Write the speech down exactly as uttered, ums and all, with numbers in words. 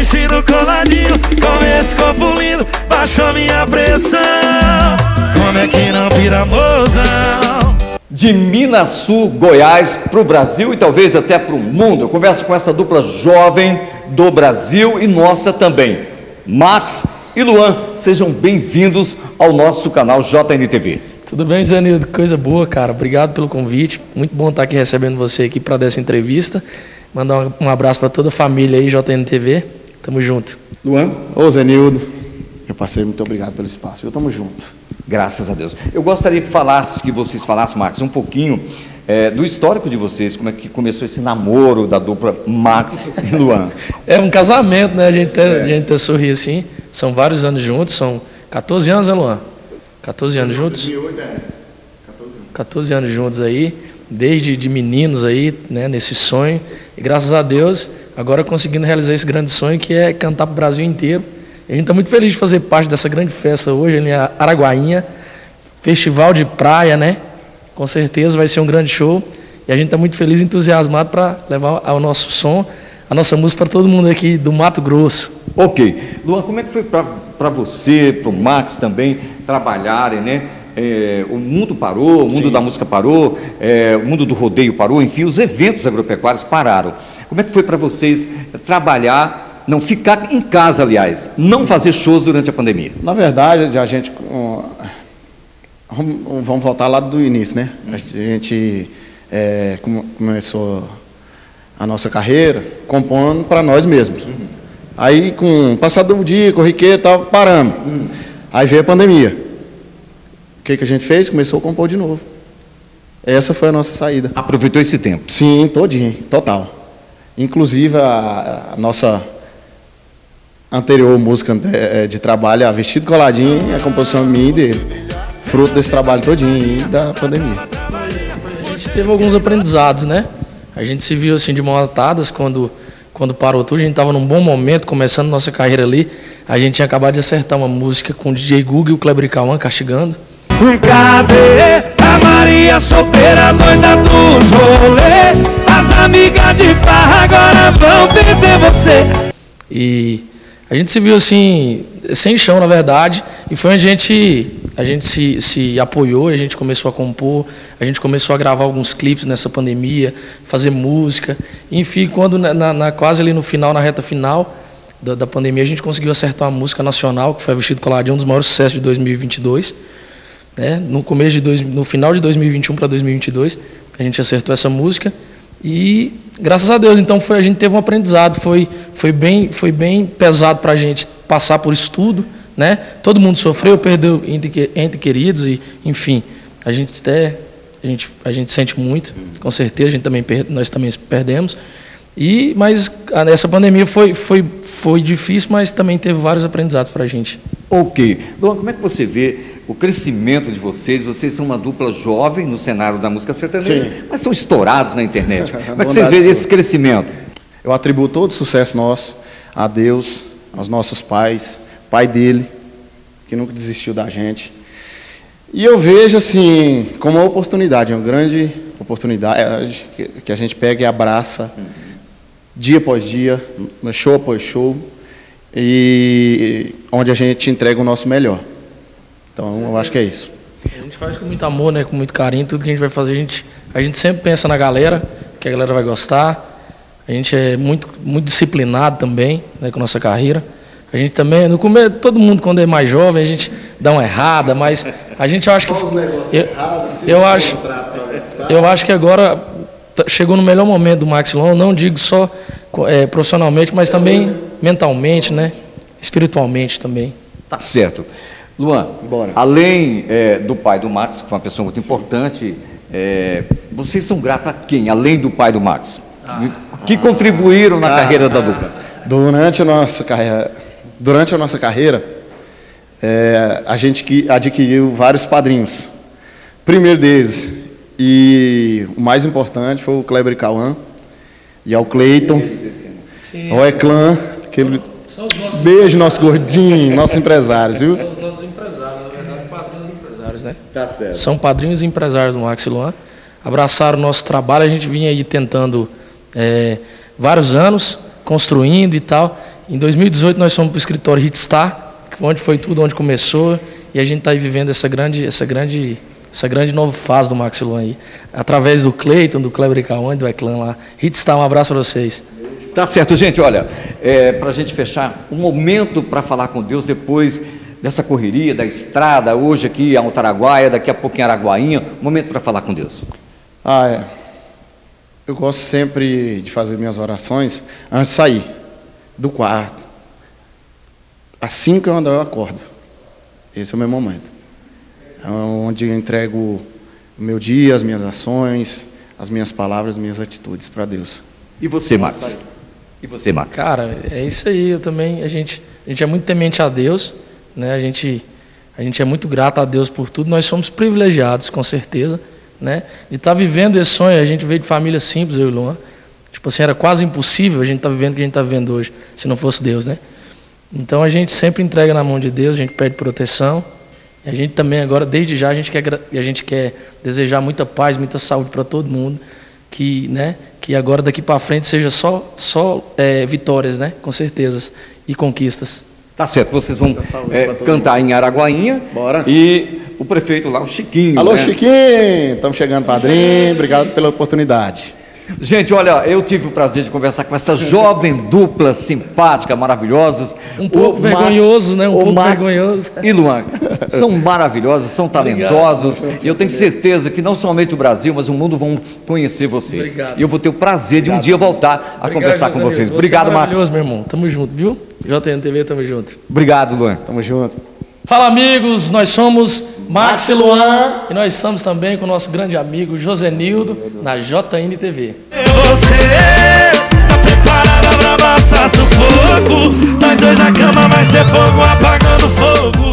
vestido coladinho, com esse corpo lindo, baixou minha pressão. Como é que não vira mozão? De Minas Sul, Goiás, para o Brasil e talvez até para o mundo. Eu converso com essa dupla jovem do Brasil e nossa também, Max e Luan. Sejam bem-vindos ao nosso canal J N T V. Tudo bem, Zanildo? Coisa boa, cara. Obrigado pelo convite. Muito bom estar aqui recebendo você aqui para dessa entrevista. Mandar um abraço para toda a família aí, J N T V. Tamo junto. Luan? Ô, Zenildo, meu parceiro, muito obrigado pelo espaço. Eu tamo junto. Graças a Deus. Eu gostaria que falasse, que vocês falassem, Max, um pouquinho é, do histórico de vocês, como é que começou esse namoro da dupla Max e Luan. É um casamento, né? A gente até, é. a gente até sorri assim. São vários anos juntos, são quatorze anos, né, Luan? quatorze anos juntos? quatorze anos juntos aí, desde de meninos aí, né, nesse sonho. E graças a Deus, agora conseguindo realizar esse grande sonho que é cantar para o Brasil inteiro. A gente está muito feliz de fazer parte dessa grande festa hoje, em Araguainha, festival de praia, né? Com certeza vai ser um grande show. E a gente está muito feliz e entusiasmado para levar o nosso som, a nossa música para todo mundo aqui do Mato Grosso. Ok. Luan, como é que foi para você, para o Max também, trabalharem, né? É, o mundo parou, o mundo Sim. da música parou, é, o mundo do rodeio parou, enfim, os eventos agropecuários pararam. Como é que foi para vocês trabalhar, não ficar em casa, aliás, não fazer shows durante a pandemia? Na verdade, a gente, um, vamos voltar lá do início, né? A gente é, começou a nossa carreira compondo para nós mesmos. Uhum. Aí, com o passar do dia, corriqueiro e tal, paramos. Uhum. Aí veio a pandemia. O que, que a gente fez? Começou a compor de novo. Essa foi a nossa saída. Aproveitou esse tempo? Sim, todinho, total. Inclusive, a, a nossa anterior música de, de trabalho, a Vestido Coladinho, é a composição minha e dele. Fruto desse trabalho todinho e da pandemia. A gente teve alguns aprendizados, né? A gente se viu assim de mãos atadas quando, quando parou tudo. A gente estava num bom momento, começando nossa carreira ali. A gente tinha acabado de acertar uma música com o D J Guga e o Kleber Cauã, Castigando. Cadê a Maria solteira, doida dos rolê? As amigas de farra agora vão perder você. E a gente se viu assim, sem chão, na verdade, e foi onde a gente, a gente se, se apoiou, a gente começou a compor, a gente começou a gravar alguns clipes nessa pandemia, fazer música. Enfim, quando na, na, quase ali no final, na reta final da, da pandemia, a gente conseguiu acertar uma música nacional, que foi Vestido Coladinho, um dos maiores sucessos de dois mil e vinte e dois. Né? No, começo de dois, no final de dois mil e vinte e um para dois mil e vinte e dois, a gente acertou essa música. E graças a Deus, então foi, a gente teve um aprendizado, foi, foi, bem, foi bem pesado para a gente passar por isso tudo, né? Todo mundo sofreu, perdeu ente, ente queridos e, enfim, a gente até a gente, a gente sente muito, com certeza, a gente também nós também perdemos. E mas essa pandemia foi, foi, foi difícil, mas também teve vários aprendizados para a gente. Ok, Luan, como é que você vê o crescimento de vocês? Vocês são uma dupla jovem no cenário da música sertaneja, Sim. mas estão estourados na internet. Como é que vocês veem esse crescimento? Eu atribuo todo o sucesso nosso a Deus, aos nossos pais, pai dele, que nunca desistiu da gente. E eu vejo assim, como uma oportunidade, uma grande oportunidade que a gente pega e abraça, uhum. dia após dia, show após show, e onde a gente entrega o nosso melhor. Então, eu acho que é isso. A gente faz com muito amor, né, com muito carinho, tudo que a gente vai fazer, a gente, a gente sempre pensa na galera, que a galera vai gostar. A gente é muito, muito disciplinado também, né, com a nossa carreira. A gente também, no começo, todo mundo quando é mais jovem, a gente dá uma errada, mas a gente acha que... Eu, eu, acho, eu acho que agora chegou no melhor momento do Max Luan, não digo só é, profissionalmente, mas também mentalmente, né, espiritualmente também. Tá certo. Luan, Bora. além é, do pai do Max, que é uma pessoa muito Sim. importante, é, vocês são gratos a quem, além do pai do Max? Ah. Que contribuíram na ah, carreira da dupla? Durante a nossa carreira, durante a nossa carreira é, a gente adquiriu vários padrinhos. Primeiro deles, e o mais importante, foi o Kleber Cauã, e ao Cleiton, ao Eclã, aquele beijo, nosso gordinho, nossos empresários, viu? São os nossos empresários, na verdade, padrinhos empresários, né? Tá certo. São padrinhos empresários do Max Luan. Abraçaram o nosso trabalho, a gente vinha aí tentando é, vários anos, construindo e tal. Em dois mil e dezoito nós fomos para o escritório Hitstar, onde foi tudo, onde começou, e a gente está aí vivendo essa grande, essa grande, essa grande nova fase do Max e Luan aí, através do Cleiton, do Kleber e Cauã, do Eclã lá. Hitstar, um abraço para vocês. Tá certo, gente, olha, é, para a gente fechar, um momento para falar com Deus depois dessa correria, da estrada, hoje aqui em Altaraguaia, daqui a pouco em Araguainha, um momento para falar com Deus. Ah, é. Eu gosto sempre de fazer minhas orações antes de sair do quarto. Assim que eu andar, eu acordo. Esse é o meu momento. É onde eu entrego o meu dia, as minhas ações, as minhas palavras, as minhas atitudes para Deus. E você, Max? E você, Max? Cara, é isso aí. Eu também, a gente, a gente é muito temente a Deus, né? A gente, a gente é muito grato a Deus por tudo. Nós somos privilegiados, com certeza, né? De estar vivendo esse sonho. A gente veio de família simples, eu e o Luan. Tipo assim, era quase impossível a gente estar vivendo o que a gente está vivendo hoje, se não fosse Deus, né? Então a gente sempre entrega na mão de Deus, a gente pede proteção. E a gente também agora, desde já, a gente quer, a gente quer desejar muita paz, muita saúde para todo mundo. Que, né, que agora daqui para frente seja só, só é, vitórias, né? Com certezas, e conquistas. Tá certo, vocês vão é, cantar mundo. Em Araguainha. Bora. E o prefeito lá, o Chiquinho. Alô, né? Chiquinho, estamos chegando, padrinho. Obrigado pela oportunidade. Gente, olha, eu tive o prazer de conversar com essa jovem dupla simpática, maravilhosos. Um pouco vergonhosos, né? Um pouco Max vergonhosos. E Luan. São maravilhosos, são talentosos. E eu tenho certeza que não somente o Brasil, mas o mundo vão conhecer vocês. Obrigado. E eu vou ter o prazer de um dia voltar a Obrigado, conversar com vocês. Você Obrigado, é Max. meu irmão. Tamo junto, viu? J N T V, tamo junto. Obrigado, Luan. Tamo junto. Fala, amigos, nós somos Max e Luan e nós estamos também com o nosso grande amigo Josenildo na J N T V. Você tá preparada pra passar sufoco? Nós dois na cama vai ser fogo apagando fogo.